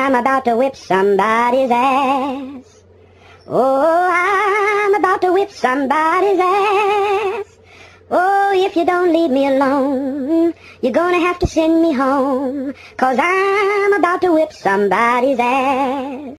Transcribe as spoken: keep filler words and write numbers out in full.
I'm about to whip somebody's ass. Oh, I'm about to whip somebody's ass. Oh, if you don't leave me alone, you're gonna have to send me home, 'cause I'm about to whip somebody's ass.